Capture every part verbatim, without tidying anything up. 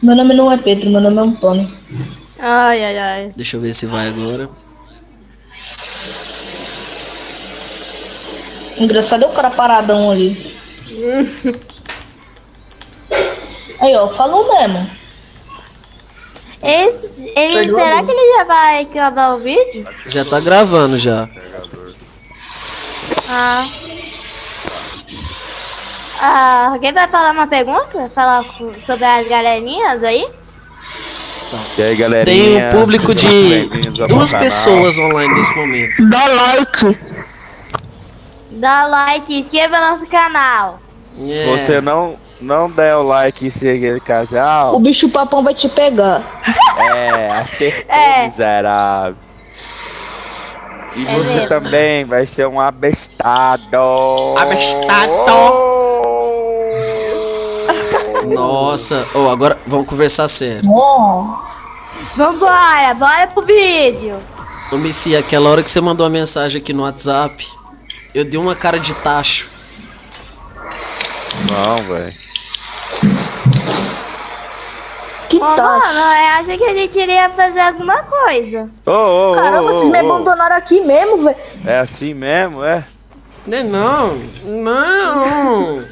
Meu nome não é Pedro, meu nome é Antônio. Ai, ai, ai. Deixa eu ver se vai agora. Engraçado é o cara paradão ali. Aí, ó, falou mesmo. Esse, ele, será que ele já vai gravar o vídeo? Já tá gravando já. Ah. Ah, alguém vai falar uma pergunta? Falar sobre as galerinhas aí? E aí, galerinha? Tem um público de duas pessoas online nesse momento. Dá like. Dá like e inscreva no nosso canal. Se você não, não der o like e seguir o casal... O bicho papão vai te pegar. É, acertou, É. miserável. E É você mesmo. também vai ser um abestado. Abestado. Nossa, oh, agora vamos conversar sério. Oh. Vambora, bora pro vídeo. Ô Missy, aquela hora que você mandou a mensagem aqui no WhatsApp, eu dei uma cara de tacho. Não, velho. Que Ô, mano, tacho. eu achei que a gente iria fazer alguma coisa. Ô, ô, ô, Caramba, ô, vocês me ô. abandonaram aqui mesmo, velho. É assim mesmo, é? Né não, não.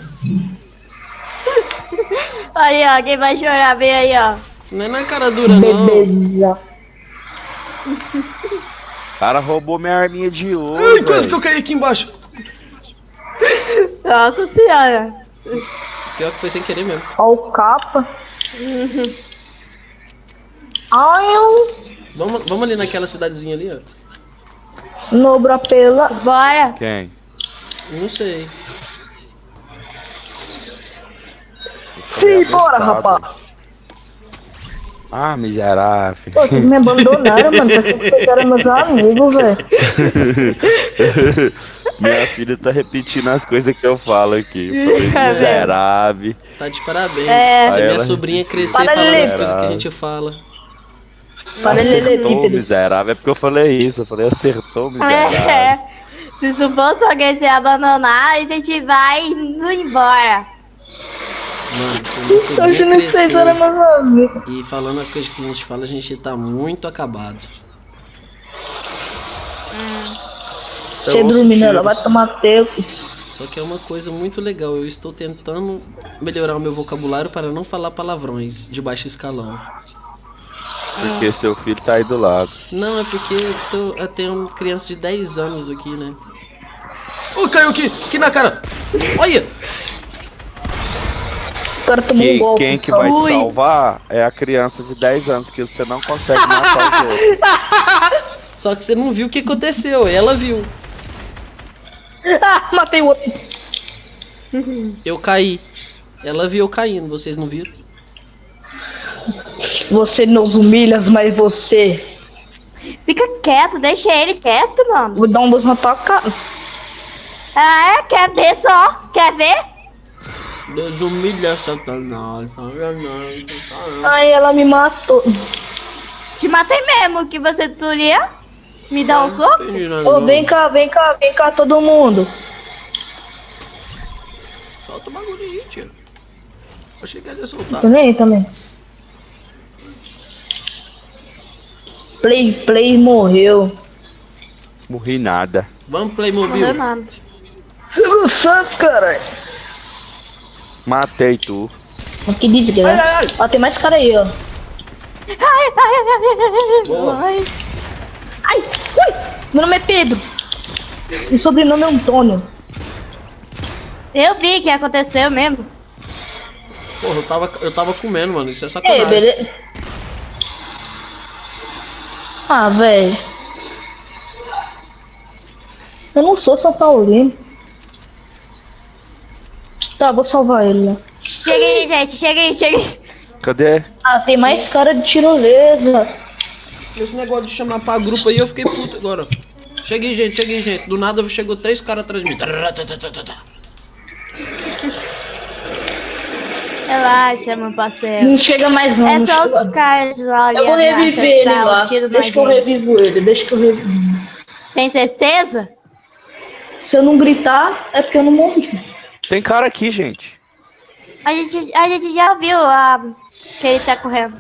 Aí, ó, quem vai chorar, vem aí, ó. Não é na cara dura não. Beleza. O cara roubou minha arminha de ouro. Ai, quase que velho. eu caí aqui embaixo. Nossa senhora. Pior que foi sem querer mesmo. Ó o capa. Ai, eu... Vamos, vamos ali naquela cidadezinha ali, ó. Nobra pela... Bora. Quem? Não sei. Sim, bora, abestado. rapaz. Ah, miserável. Pô, vocês me abandonaram, mano. Pra que vocês eram meus amigos, velho. Minha filha tá repetindo as coisas que eu falo aqui. Eu falei, É miserável. Tá de parabéns. É. Se Aí minha ela- sobrinha crescer Para falando ler. as coisas que a gente fala. Para Acertou, Lelevípedo. miserável. É porque eu falei isso. Eu falei, acertou, miserável. É. Se isso fosse alguém se abandonar, a gente vai indo embora. Mano, se minha Eu sobrinha que não sei se eram crescer meus amigos. e falando as coisas que a gente fala, a gente tá muito acabado. Você ouço dormindo, ela tiros. vai tomar teco. Só que é uma coisa muito legal. Eu estou tentando melhorar o meu vocabulário para não falar palavrões de baixo escalão. Porque seu filho tá aí do lado. Não, é porque eu, tô, eu tenho uma criança de dez anos aqui, né? Ô, caiu aqui! Aqui na cara! Olha! O cara tomou um Que, golpe. quem que só. vai te Ui. salvar é a criança de dez anos que você não consegue matar os outros. Só que você não viu o que aconteceu, ela viu. Ah, matei o outro. Eu caí. Ela viu eu caindo, vocês não viram? Você nos humilha, mas você... Fica quieto, deixa ele quieto, mano. Vou dar um doce na tua cara. Ah, é? Quer ver só? Quer ver? Deus humilha Satanás, Satanás, Satanás. Ai, ela me matou. Te matei mesmo, que você turia? Me dá um soco? Entendi nada, Ô, não. vem cá, vem cá, vem cá, todo mundo. Solta o bagulho aí, tio. Achei que ele ia soltar. Também, também. Play, play morreu. Morri nada. Vamos, Não Playmobil. deu nada. Silvio Santos, caralho. Matei tu. Que desgraça. Ai, ai, ai. Ó, tem mais cara aí, ó. Ai, ai, ai, ai, Boa. ai. Ai, ui, meu nome é Pedro. E sobrenome é Antônio. Eu vi o que aconteceu mesmo. Porra, eu tava, eu tava comendo, mano. Isso é Ei, sacanagem. beleza? Ah, velho. Eu não sou São Paulino. Tá, vou salvar ele lá. Chega aí, gente, chega aí, chega aí. Cadê? Ah, tem mais cara de tirolesa. Esse negócio de chamar pra grupo aí, eu fiquei puto agora. Cheguei, gente, cheguei, gente. Do nada chegou três caras atrás de mim. Relaxa, meu parceiro. Não chega mais não. É não só chega. os caras lá. Eu vou reviver ele lá. Tiro Deixa que eu revivo ele. Deixa que eu revivo. Tem certeza? Se eu não gritar, é porque eu não morri. Tem cara aqui, gente. A gente, a gente já viu a, que ele tá correndo.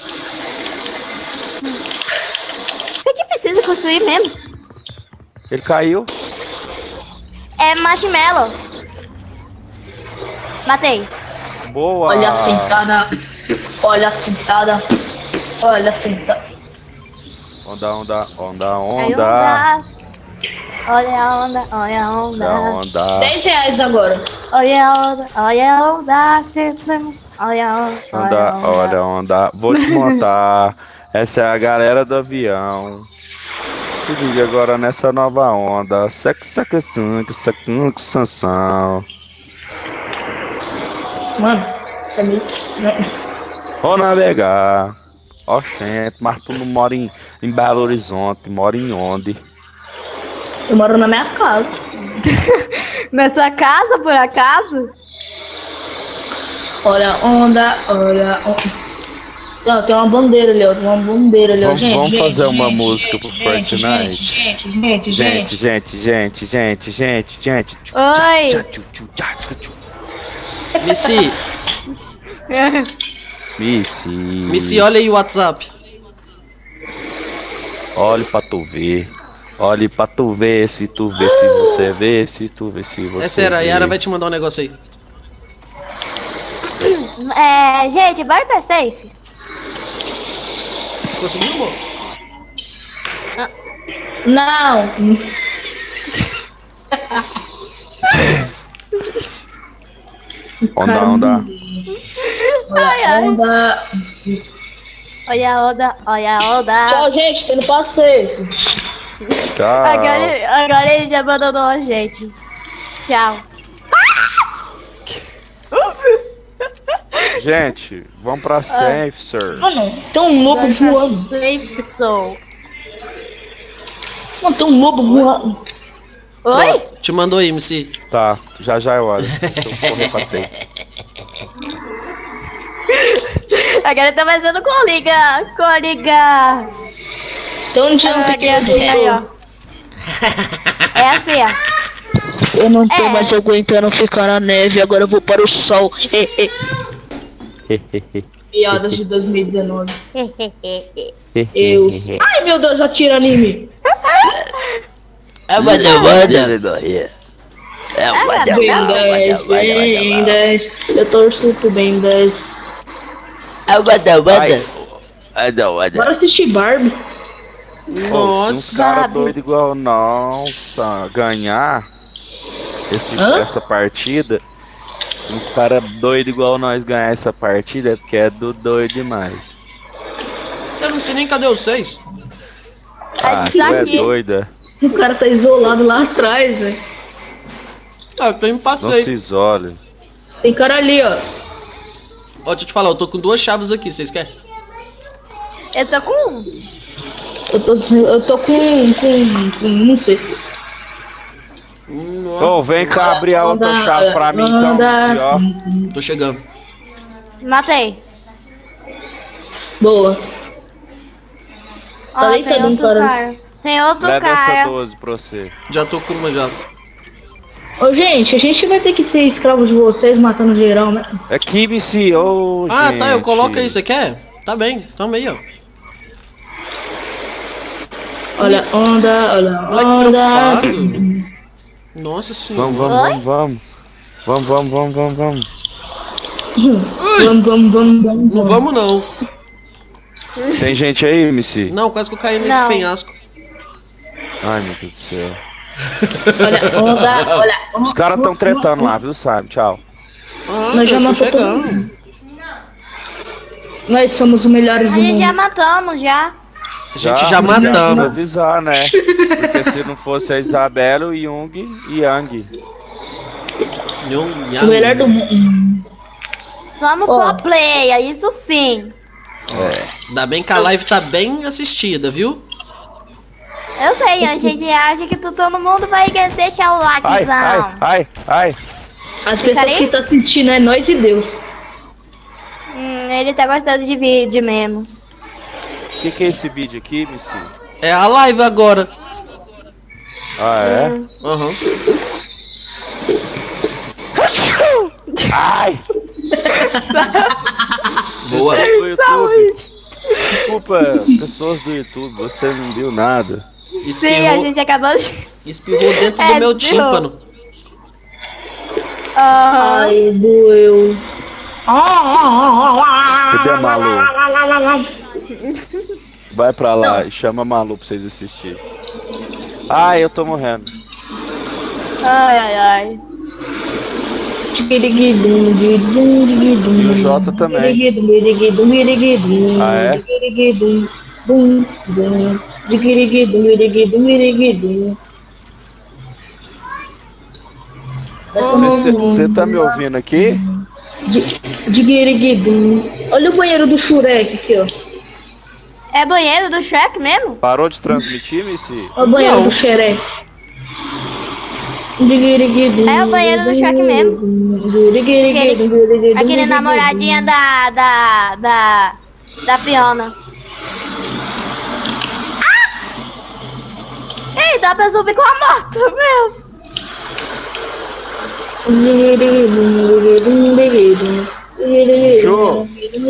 Hum. O que precisa construir mesmo? Ele caiu. É marshmallow. Matei. Boa. Olha a sentada. Olha a sentada. Olha a sentada. Onda, onda, onda, Aí onda. Olha a onda, olha a onda. Onda, onda. dez reais agora. Olha a onda, olha a onda. Olha a onda, Onda, olha, onda. Vou te montar. Essa é a galera do avião. Se liga agora nessa nova onda. Sec, sec, sec, sec, sansão. Mano, é isso. Vou navegar. Oxente, mas tu não mora em, em Belo Horizonte, mora em onde? Eu moro na minha casa. Na sua casa, por acaso? Olha a onda, olha a onda. Não, tem uma bandeira ali, ó. Tem uma bandeira ali, ó. Vamos, Gente, vamos gente, fazer gente, uma gente, música gente, pro gente, Fortnite. Gente, gente, gente, Gente, gente, gente, gente, gente, gente. Oi. Missy, Missy. Missy, olha aí o WhatsApp. Olhe pra tu ver. Olhe pra tu ver, se tu vê, se você vê, se tu vê, se você É sério, a vê. Yara vai te mandar um negócio aí. É, gente, bora pra safe. Conseguiu, amor? Não. Onda, onda. Ai, ai. Onda. Olha a onda, olha a onda. Tchau, gente. Tô no passeio. Tchau. Agora, agora ele já abandonou a gente. Tchau. Gente, vamos pra safe, sir. Mano, tem um lobo voando. Safe soul. Mano, tem um lobo voando. Oi? Ó, te mandou aí, Missy. Tá, já já eu olho. Deixa eu correr pra safe. Agora tá fazendo coliga. Coliga. Tem um dia Ah, pequeno. assim, aí, ó. É assim, ó. Eu não tô É. mais aguentando ficar na neve. Agora eu vou para o sol. Piadas de dois mil e dezenove. Eu. Ai, meu Deus, atira anime. É manda, manda. Ben dez, Ben dez. Eu torço pro Ben dez. É manda, manda. Bora assistir Barbie. Nossa. Se uns Nossa. caras doidos igual nossa ganhar esse, Hã? essa partida. Se uns caras doidos igual nós ganhar essa partida é porque é do doido demais. Eu não sei nem cadê vocês. Ah, isso tu é aqui. doida. O cara tá isolado lá atrás, velho. Ah, eu tô em Não passeio. se isole. Tem cara ali, ó. Ó, deixa eu te falar, eu tô com duas chaves aqui, vocês querem? Eu tô com um. Eu tô, eu tô com, com, com. Não sei. Hum, ó, Ô, vem cá abrir a outra Anda, chave pra mim então, anda. Missy, ó. tô chegando. Matei. Boa. Ó, Tá deitado tem um outro cara. cara. Tem outro Leva essa cara. doze pra você. Já tô com uma já. Ô, gente, a gente vai ter que ser escravo de vocês matando geral, né? Aqui, Missy, ô, Ah, gente. tá, eu coloco aí, você quer? Tá bem, tamo aí, ó. Olha a onda, olha a Moleque onda. preocupado. Nossa senhora. Vamos, vamos, vamos, vamos. Vamos, vamos, vamos, vamos, vamos. Vamos, vamos, vamos, vamos. Não vamos não. Tem gente aí, Missy? Não, quase que eu caí nesse Não. penhasco. Ai, meu Deus do céu. Olha a onda, olha a onda. Os caras tão tretando lá, viu, sabe? Tchau. Ah, Nós já eu tô matou todo chegando. Nós somos os melhores A do gente já mundo. matamos, já. A gente já Já matamos. avisar, né? Porque se não fosse a Isabela, o Jung e Yang. Nham, O nham. melhor do mundo. Somos Ó. pro player, isso sim. Ainda bem que a live tá bem assistida, viu? Eu sei, a gente acha que todo mundo vai deixar o Ai, likezão. ai, ai, ai. As pessoas Ficarei? que estão assistindo é nós e Deus. Hum, ele tá gostando de vídeo mesmo. O que, que é esse vídeo aqui, Missy? É a live agora. Ah, é? Aham. Ai! Boa. Do YouTube. Saúde. Desculpa, pessoas do YouTube, você não viu nada. Sim, a Espirrou, gente acabou de... espirrou dentro É, do meu espirrou. tímpano. Aham. Ai, doeu. Cadê a Malu? Vai pra lá e chama a Malu pra vocês assistirem. Ai, eu tô morrendo. Ai, ai, ai. E o Jota também. Ah, é? Você tá me ouvindo aqui? Olha o banheiro do Shurek aqui, ó. É banheiro do Shrek mesmo? Parou de transmitir, Missy? Olha o banheiro Não. do Shrek. É o banheiro do Shrek mesmo. Aquele, aquele namoradinha da, da, da, da Fiona. Ah! Ei, dá pra subir com a moto, meu. Ju.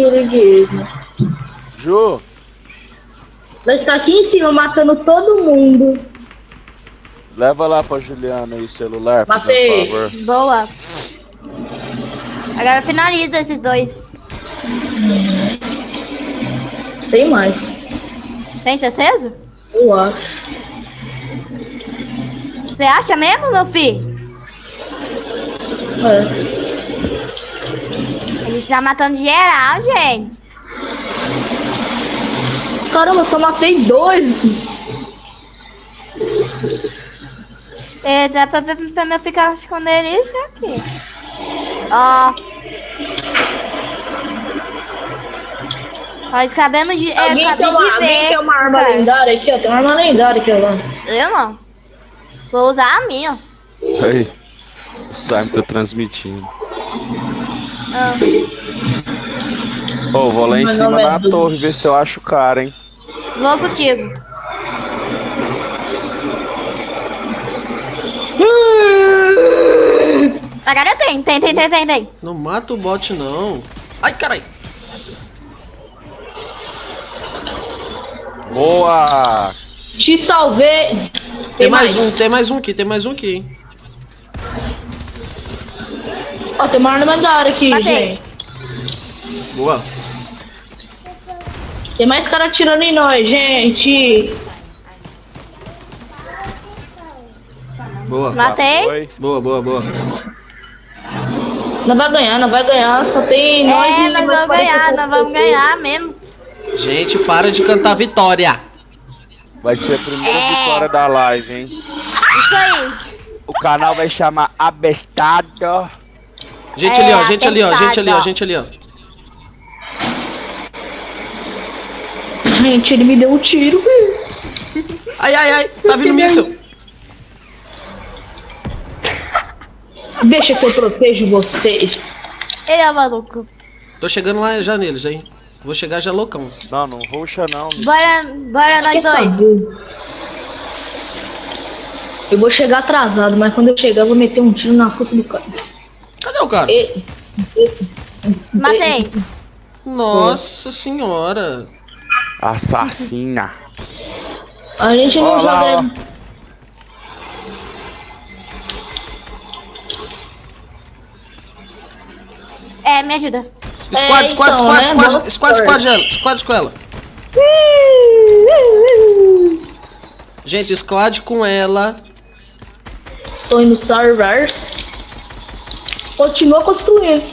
Ju, Nós está aqui em cima matando todo mundo. leva lá pra Juliana aí o celular, por Matei. favor. Boa. Agora finaliza esses dois. Tem mais. Tem certeza? Eu acho. Você acha mesmo, meu filho? É. A gente tá matando geral, gente. Caramba, só matei dois. É, dá pra ver pra eu ficar esconderijo aqui. Ó. Ó, acabamos de. É, Alguém acabei quer uma, de alguém ver. quer uma arma cara. lendária aqui, ó. Tem uma arma lendária aqui, ó. Eu não. Vou usar a minha. Aí, o Simon tá transmitindo. Ah. Ô, vou lá em Mas cima não é da tudo. torre ver se eu acho o cara, hein? Vou contigo. Agora eu tenho, tem, tem, tem, tem, tem. Não mata o bot, não. Ai, carai. Boa! Te salvei. Tem mais um, tem mais um aqui, tem mais um aqui, hein. Ó, tem uma arma lendária aqui, Matei. gente. Boa. Tem mais cara atirando em nós, gente. Boa. Matei. Oi. Boa, boa, boa. Não vai ganhar, não vai ganhar. Só tem nós É, e nós mais vamos quarenta ganhar, e nós vamos poucos. ganhar mesmo. Gente, para de cantar vitória. Vai ser a primeira É. vitória da live, hein? Isso aí. O canal vai chamar Abestado. Gente É, ali, ó, gente ali, ó, apertado, gente ali, ó, ó. gente ali, ó. Gente, ele me deu um tiro. Ai, ai, ai, tá vindo míssil. Deixa que eu protejo vocês. Ele é maluco. Tô chegando lá já neles, hein. Vou chegar já loucão. Não, não ruxa não, Miss. Bora, bora nós Quer dois. saber? Eu vou chegar atrasado, mas quando eu chegar eu vou meter um tiro na força do cara. Cadê o cara? E- Matei. Nossa senhora. Assassina. A gente não Ó lá, joga. ó. É, me ajuda. Squad, É, squad, então, squad, né? squad, Boa squad, sorte. squad ela, squad com ela. Gente, squad com ela. Tô indo Star Wars. Continua construindo.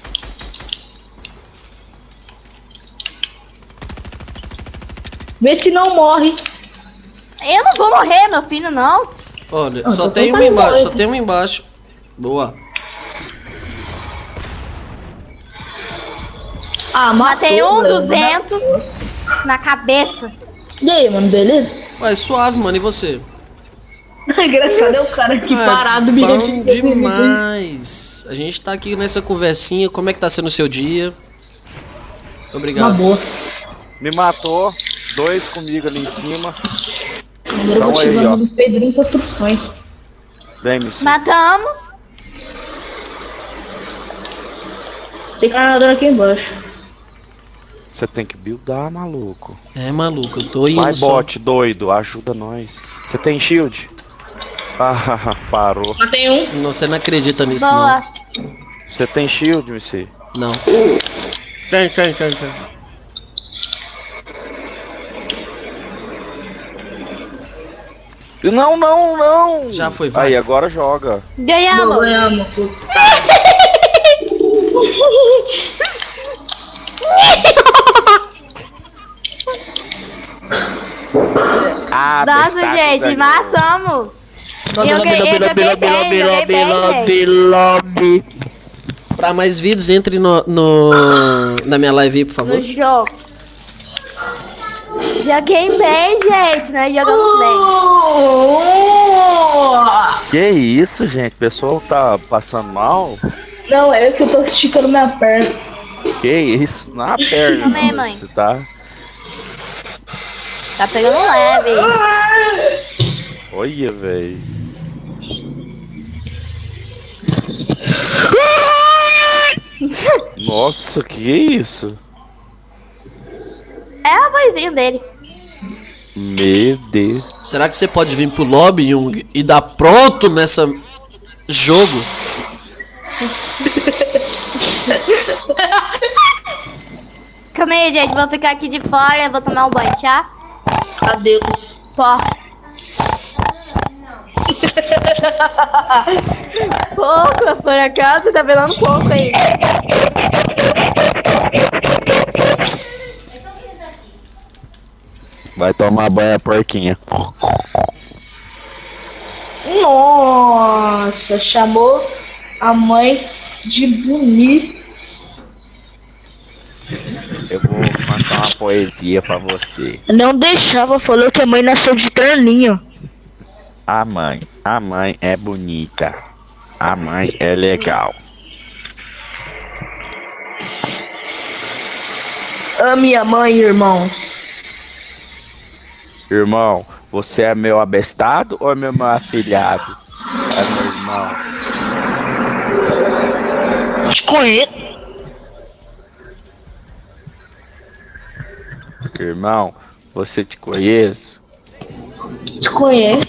Vê se não morre. Eu não vou morrer, meu filho, não. Olha, Ah, só tô tem uma tentando embaixo, morrer. só tem uma embaixo. Boa. Ah, Matei matou, um velho. duzentos na cabeça. E aí, mano, beleza? Ué, suave, mano, e você? Engraçado é o cara aqui Ah, parado me bom refém. demais. A gente tá aqui nessa conversinha. Como é que tá sendo o seu dia? Uma Obrigado. boa. Me matou. Dois comigo ali em cima. Agora eu Então vou aí, chegando ó. no Pedrinho Construções. Vem, Missy. Matamos. Tem carregador aqui embaixo. Você tem que buildar, maluco. É, maluco, eu tô indo Vai, só. bot, doido, ajuda nós. Você tem shield? Ah, parou. Matei um. Não, você não acredita nisso, Boa. Você tem shield, Missy? não. Não. Tem, tem, tem, tem. Não, não, não! Já foi, vai. Aí, agora joga. Ganhamos. Ganhamos. Ah, Nossa, Destaque gente, ganhou. maçamos. Lobby, Eu lobby, ganhei, lobby, joguei lobby, bem, lobby, joguei lobby, bem, lobby, lobby. Pra mais vídeos, entre no, no- na minha live aí, por favor. No jogo. Joguei bem, gente. Nós jogamos bem. Que isso, gente? O pessoal tá passando mal? Não, é que eu tô esticando minha perna. Que isso? Na perna, Também, não, mãe. você tá? Tá pegando leve. Olha, velho. Nossa, que isso? É a vozinha dele. Meu Deus. Será que você pode vir pro lobby, Jung, e dar pronto nessa jogo? Calma aí, gente. Vou ficar aqui de fora. Vou tomar um banho, tá? Cadê? Pó. Pouco, por acaso, tá velando pouco aí. Vai tomar banho a porquinha. Nossa, chamou a mãe de bonita. Eu vou cantar uma poesia pra você. Não deixava, falou que a mãe nasceu de terninho. A mãe, a mãe é bonita. A mãe é legal. Ame a mãe, irmãos. Irmão, você é meu abestado ou é meu afilhado? É meu irmão. Te conheço. Irmão, você te conheço? Te conheço.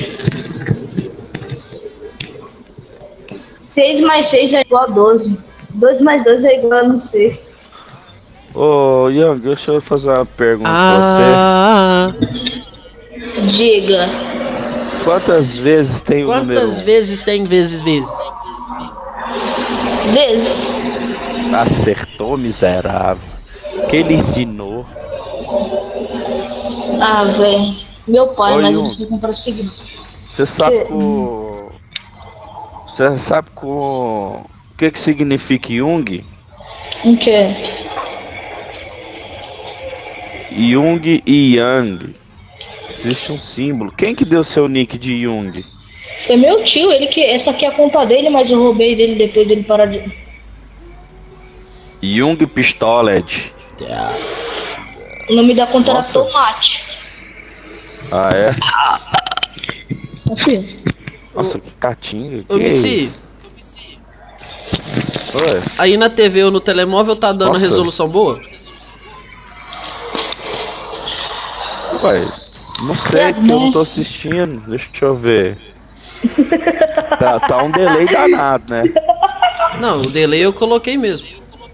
seis mais seis é igual a doze. doze mais doze é igual a não sei. Ô, Young, deixa eu fazer uma pergunta Ah, pra você. Diga. Quantas vezes tem o número quantas um? vezes tem vezes vezes? Vezes. Acertou, miserável. Que ele ensinou. Ah, velho. Meu pai, Oi, mas eu Jung. não sei comprar o seguinte. Você sabe Cê- com... Você sabe com... O que que significa Jung? O quê? Jung e Yang. Existe um símbolo. Quem que deu seu nick de Jung? Foi meu tio, ele que. Essa aqui é a conta dele, mas eu roubei dele depois dele parar de. Jung Pistolet. O nome da conta Nossa. era Tomate. Ah, é? Assim. Nossa, que catinga. Ô, Que Missy, isso? Oi. aí na T V ou no telemóvel tá dando Nossa. resolução boa? Ué, não sei, porque eu não tô assistindo. Deixa eu ver. Tá, tá um delay danado, né? Não, o delay eu coloquei mesmo.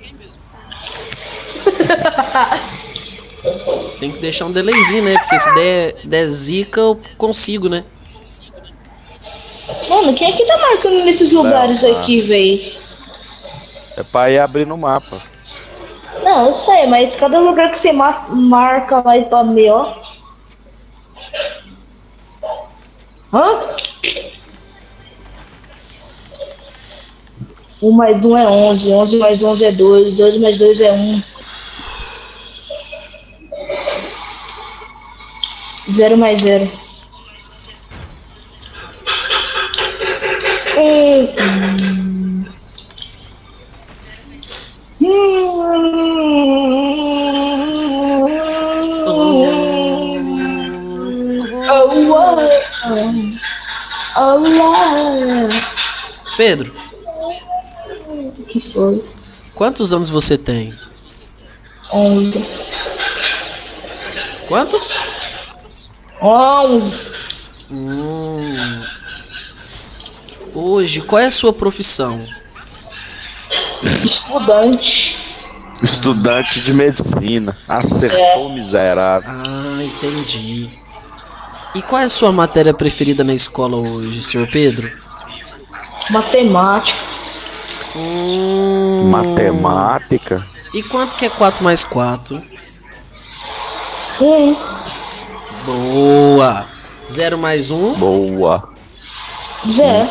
Tem que deixar um delayzinho, né? Porque se der, der zica, eu consigo, né? Mano, quem é que tá marcando nesses lugares Não, tá. aqui, véi? É pra ir abrir no mapa. Não, eu sei, mas cada lugar que você ma- marca vai pra mim, ó. Hã? Um mais um é onze, onze mais onze é dois, dois mais dois é um. Zero mais zero. Hum. Pedro, O que foi? Quantos anos você tem? Onze. Quantos? Onze. Hum. Hoje, qual é a sua profissão? Estudante. Estudante de medicina. Acertou, é. Miserável. Ah, entendi. E qual é a sua matéria preferida na escola hoje, senhor Pedro? Matemática. Hum... Matemática? E quanto que é quatro mais quatro? Um. Boa. Zero mais um? Boa. Zero.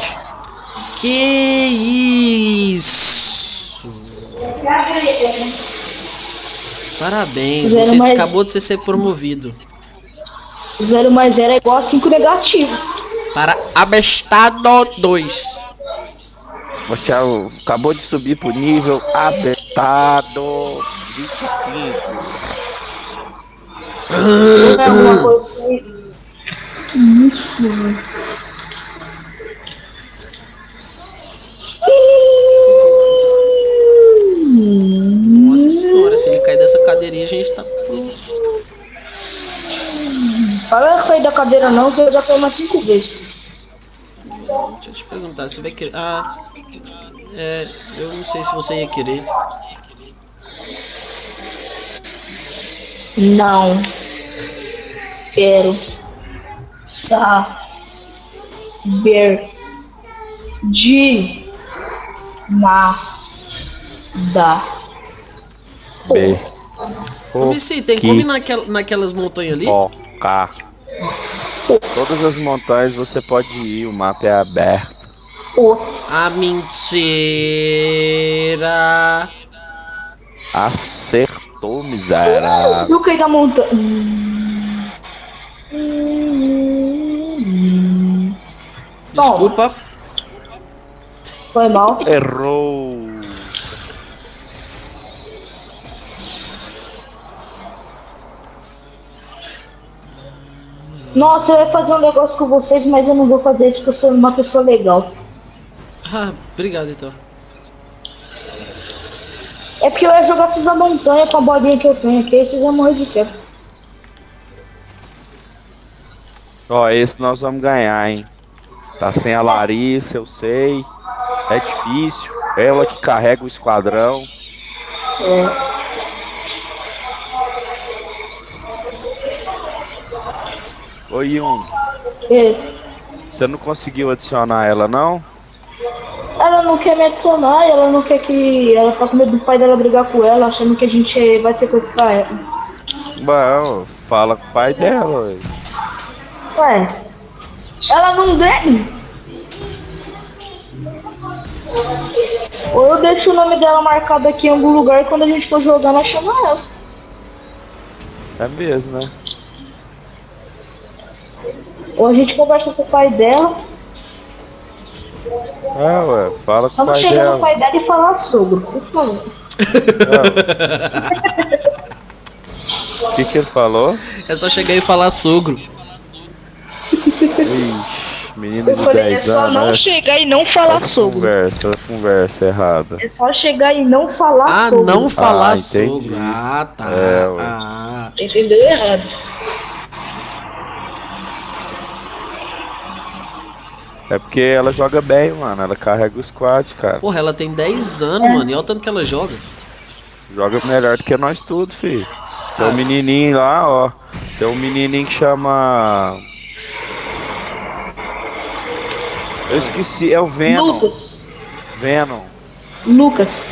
Que isso! Parabéns, Zero você mais... acabou de ser promovido. Zero mais zero é igual a cinco negativo. Para abestado dois. Você acabou de subir pro nível abestado vinte e cinco. Não é alguma coisa que... que isso, velho? Nossa senhora, se ele cair dessa cadeirinha, a gente tá... Para cair da cadeira não, que eu já caí umas cinco vezes. Deixa eu te perguntar, você vai querer... Ah, é... Eu não sei se você ia querer. Não. Quero. Saber. De... Nada. B. Ô, Missy, tem como ir naquela, naquelas montanhas ali? O, K. Todas as montanhas você pode ir, o mapa é aberto. O. A mentira. Acertou, miserável. Eu caí da montanha. Desculpa. Foi mal. Errou. Nossa, eu ia fazer um negócio com vocês, mas eu não vou fazer isso porque eu sou uma pessoa legal. Ah, obrigado então. É porque eu ia jogar vocês na montanha com a bolinha que eu tenho aqui, vocês iam morrer de quebra. Ó, esse nós vamos ganhar, hein? Tá sem a Larissa, eu sei. É difícil. Ela que carrega o esquadrão. É. Ô, Yun. É. Você não conseguiu adicionar ela, não? Ela não quer me adicionar, ela não quer que... Ela tá com medo do pai dela brigar com ela, achando que a gente vai sequestrar ela. Bom, fala com o pai dela, ué. Ué, ela não deve. Ou eu deixo o nome dela marcado aqui em algum lugar e quando a gente for jogar nós chama ela. É mesmo, né? Ou a gente conversa com o pai dela. É, ué, fala Só com o não pai chega dela. no pai dela e falar sogro, por favor. O que que ele falou? É só chegar e falar sogro. Ixi, menina Eu de falei, é dez só anos. não né? chegar e não falar As sogro. conversas, as conversas erradas. É só chegar e não falar Ah, sogro. não falar Ah, entendi. sogro. Ah, tá. É, ué. Ah. Entendeu errado. É porque ela joga bem, mano. Ela carrega o squad, cara. Porra, ela tem dez anos, mano. E olha o tanto que ela joga. Joga melhor do que nós tudo, filho. Tem Ah. um menininho lá, ó. Tem um menininho que chama... Eu esqueci, é o Venom. Lucas. Venom. Lucas.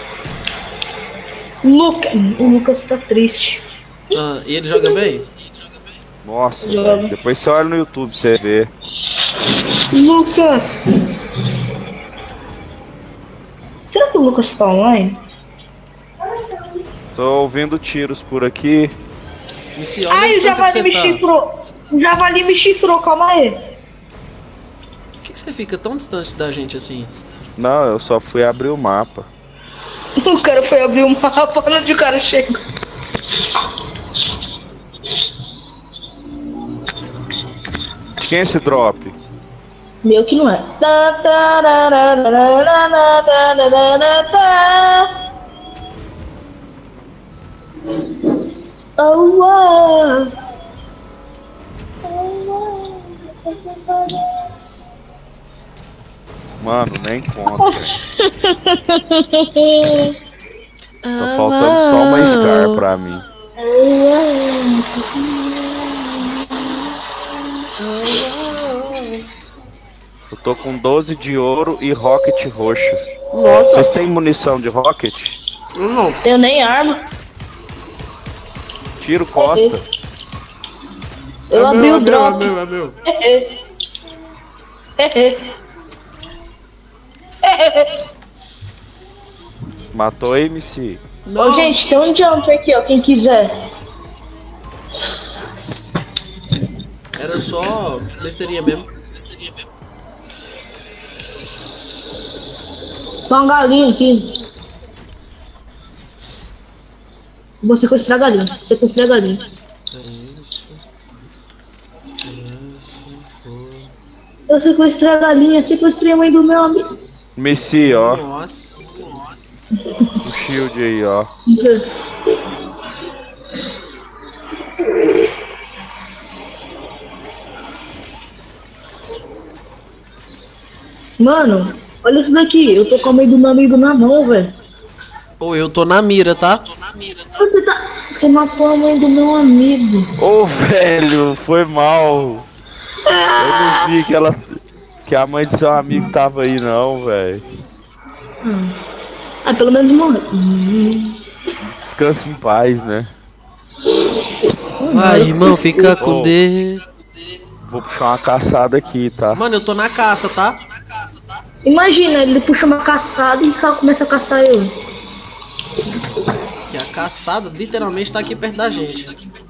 Luca. O Lucas tá triste. Ah, e ele joga bem? Nossa, Joga. velho. Depois você olha no YouTube pra você ver. Lucas. Será que o Lucas tá online? Tô ouvindo tiros por aqui. Missy, olha a Ai, o distância que javali você me tá. chifrou. O javali me chifrou, calma aí. Por que, que você fica tão distante da gente assim? Não, eu só fui abrir o mapa. O cara foi abrir o mapa onde o cara chega. De quem é esse drop? Meu que não é. Oh, oh. Mano, nem conta. Tá faltando só uma Scar pra mim. Eu tô com doze de ouro e rocket roxa. Nossa. Vocês têm munição de rocket? Eu não. Tenho nem arma. Tiro Costa. Eu É abri meu, o é meu, drop. é meu, é meu. Matou a M C. Não. Ô, gente, tem um jump aqui, ó, quem quiser. Era só besteirinha mesmo. Tem uma galinha aqui. Vou sequestrar a galinha. Sequestrar a galinha. Eu sequestrei a galinha, sequestrei a mãe do meu amigo. M C, ó. Nossa. O shield aí, ó. Mano, olha isso daqui. Eu tô com a mãe do meu amigo na mão, velho. Ou eu tô na mira, tá? Você tá. Você matou a mãe do meu amigo. Ô, velho, foi mal. Eu não vi que ela. Que a mãe do seu amigo tava aí, não, velho. Ah, pelo menos morreu. Hum. Descansa em paz, né? Vai, irmão, fica com Oh. Deus. Vou puxar uma caçada aqui, tá? Mano, eu tô na caça, tá? Imagina, ele puxa uma caçada e começa a caçar eu. Que a caçada literalmente tá aqui perto da gente.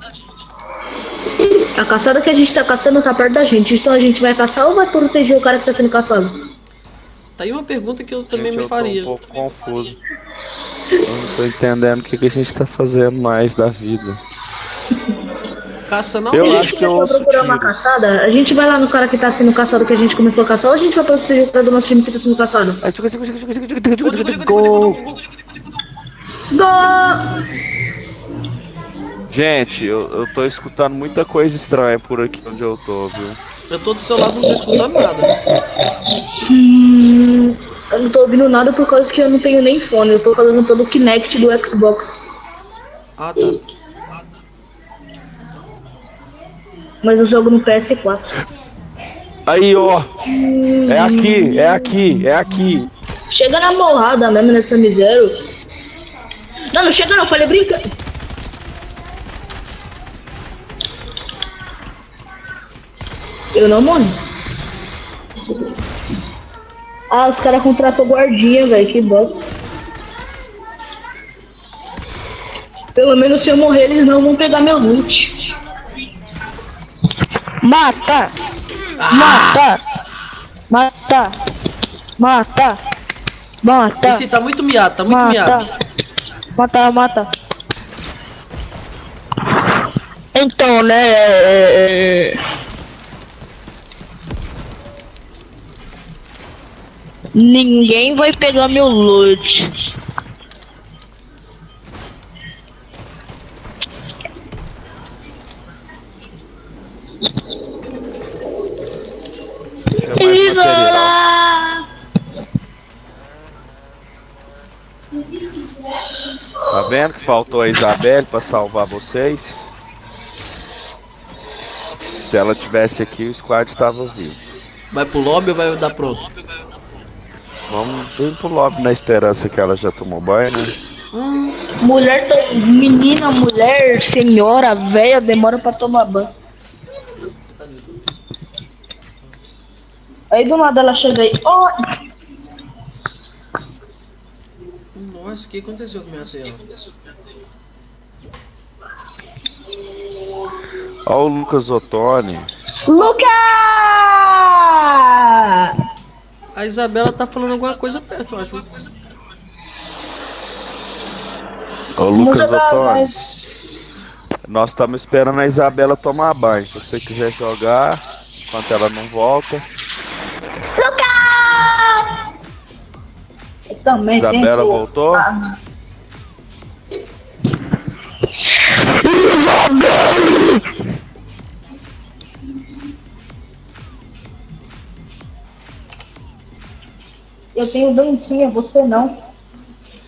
A caçada que a gente tá caçando tá perto da gente. Então a gente vai caçar ou vai proteger o cara que tá sendo caçado? Tá aí uma pergunta que eu também Gente, me eu tô faria. um pouco confuso. Eu não tô entendendo o que, que a gente tá fazendo mais da vida. Caça não Eu é. acho que eu Começou a ouço procurar uma tiros. caçada, a gente vai lá no cara que tá sendo caçado que a gente começou a caçar ou a gente vai proteger o cara do nosso time que tá sendo caçado? Gol! Gol! Gente, eu, eu tô escutando muita coisa estranha por aqui onde eu tô, viu? Eu tô do seu lado, não tô escutando nada. Hum, eu não tô ouvindo nada por causa que eu não tenho nem fone. Eu tô fazendo todo o Kinect do Xbox. Ah, tá. Mas eu jogo no P S quatro. Aí, ó! É aqui, é aqui, é aqui. Chega na morrada mesmo nessa miséria. Não, não chega não, falei brinca. Eu não morri. Ah, os caras contratou guardinha, velho, que bosta. Pelo menos se eu morrer, eles não vão pegar meu loot. Mata! Mata! Mata! Mata! Mata! Esse tá muito miado, tá muito Mata! miado. Mata, mata! Então, né? é, é, Ninguém vai pegar meu loot. Tem mais material. Isola! Tá vendo que faltou a Isabelle pra salvar vocês? Se ela tivesse aqui, o squad tava vivo. Vai pro lobby ou vai dar pronto? Vamos ir pro lobby na esperança que ela já tomou banho, né? Mulher, to- menina, mulher, senhora, velha, demora pra tomar banho. Aí do nada ela chega aí. Oh, Nossa, o que aconteceu com minha tela? Ó o Lucas Ottoni. Luca! A Isabela tá falando alguma coisa perto, eu acho. Ó o Vamos Lucas jogar Ottoni. mais. Nós estamos esperando a Isabela tomar banho. Se você quiser jogar, enquanto ela não volta. Luca! Eu também tenho Isabela que- voltou? Ah, eu tenho dancinha, você não.